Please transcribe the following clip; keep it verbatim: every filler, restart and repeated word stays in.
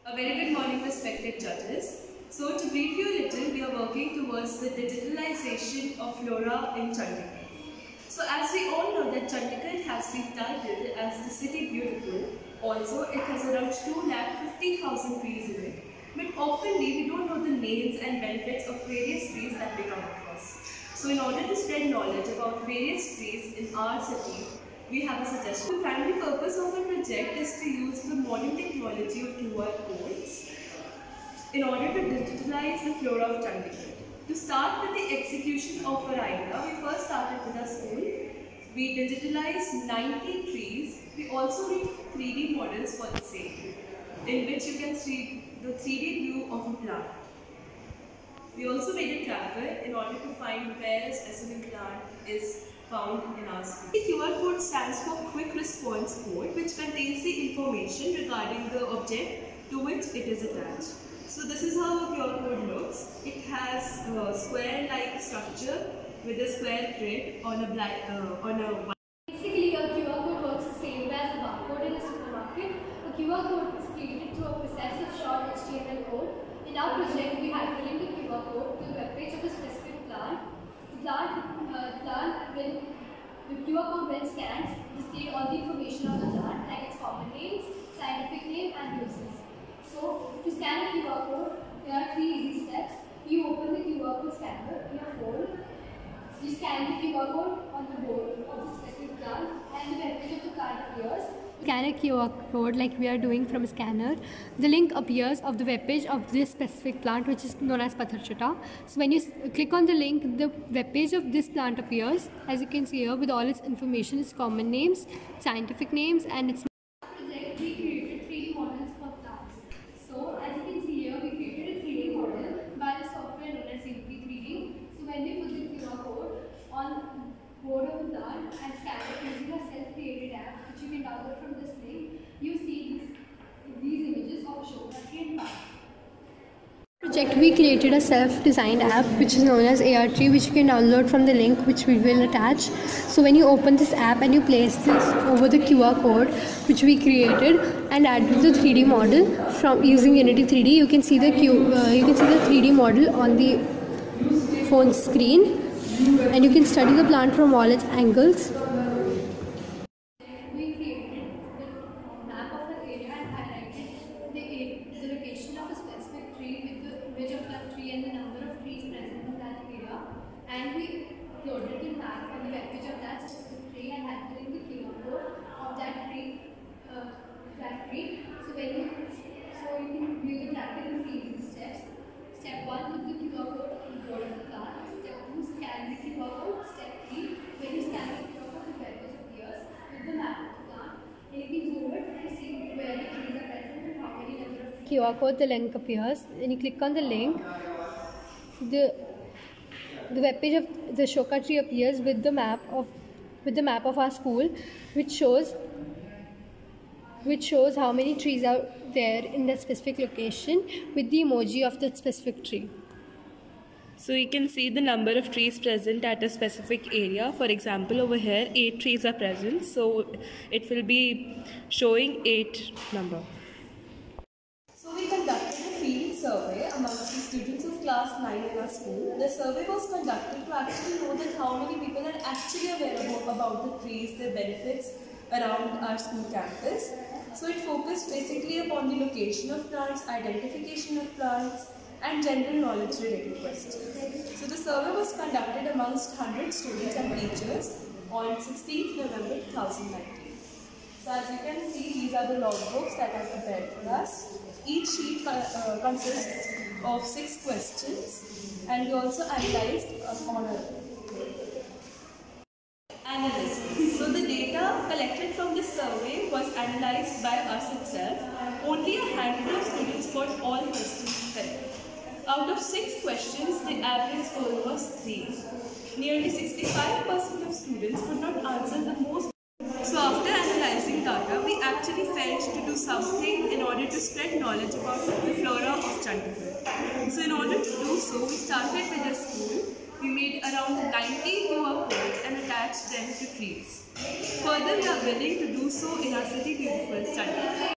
A very good morning, respected judges. So to brief you a little, we are working towards the digitalization of flora in Chandigarh. So as we all know that Chandigarh has been titled as the city beautiful. Also, it has around two lakh fifty thousand trees in it. But often we don't know the names and benefits of various trees that we come across. So in order to spread knowledge about various trees in our city, we have a suggestion. The primary purpose of our project is to use the modern technology of Q R codes in order to digitalize the flora of Chandigarh. To start with the execution of our idea, we first started with our school. We digitalized ninety trees. We also made three D models for the same, in which you can see the three D view of a plant. We also made a tracker in order to find where a specific plant is found in our school. The Q R code stands for Quick Response Code, which contains the information regarding the object to which it is attached. So this is how a Q R code looks. It has a square-like structure with a square grid on a black uh, on a. Basically, a Q R code works the same way as a barcode in a supermarket. A Q R code is created through a process of short H T M L code. In our project, we had to link the Q R code to the web page of a specific plant. The plant, uh, plant when the Q R code when scans, display all the information of the plant, like its common names, scientific name, and uses. So, to scan a Q R code, there are three easy steps. You open the Q R code scanner in a phone. You scan the Q R code on the board of the specific plant, and the web page of the plant appears. Scan a Q R code like we are doing from a scanner. The link appears of the web page of this specific plant, which is known as Patharchata. So when you click on the link, the web page of this plant appears, as you can see here, with all its information, its common names, scientific names, and its project. We created three D models for plants. So as you can see here, we created a three D model by the software known as Simply three D. So when we put the Q R code on board of the plant and scan it using a self-created app, which you can download from this link, you see these, these images of Shokha tree and plant. Project, we created a self-designed app which is known as A R Tree, which you can download from the link which we will attach. So when you open this app and you place this over the Q R code which we created and add to the three D model from using Unity three D, you can see the Q, uh, you can see the three D model on the phone screen, and you can study the plant from all its angles. We created the map of the area and highlighted the, the location of a specific tree with the image of that tree and the number of trees present in that area. And we uploaded the map on the web page of that specific tree and had to link the Q R code of that tree. Uh, that tree. So when you, so you can view the tracker in three easy steps. Step one, put the Q R code on the board of the plant. Step two, scan the Q R code. Step three, when you scan the Q R code, the web page appears with the map of the plant. And you can zoom it to see where the trees are present and how many number of trees. Q R code, the link appears. When you click on the link, the the web page of the Shokha tree appears with the map of with the map of our school, which shows which shows how many trees are there in that specific location with the emoji of that specific tree. So you can see the number of trees present at a specific area. For example, over here, eight trees are present. So it will be showing eight number. So we conducted a field survey amongst the students of class nine in our school. The survey was conducted to actually know that how many people are actually aware about the trees, their benefits around our school campus. So it focused basically upon the location of plants, identification of plants, and general knowledge related questions. So the survey was conducted amongst one hundred students and teachers on sixteenth November two thousand nineteen. So as you can see, these are the logbooks that are prepared for us. Each sheet uh, consists of six questions, and we also analyzed uh, on a analysis. So the data collected from this survey was analyzed by us itself. Only a handful of students got all questions correct. Out of six questions, the average score was three. Nearly sixty-five percent of students could not answer the most. So after analyzing data, we actually felt to do something in order to spread knowledge about the flora of Chandigarh. So in order to do so, we started with a school. We made around ninety Q R codes and attached them to trees. Further, we are willing to do so in our city beautiful Chandigarh.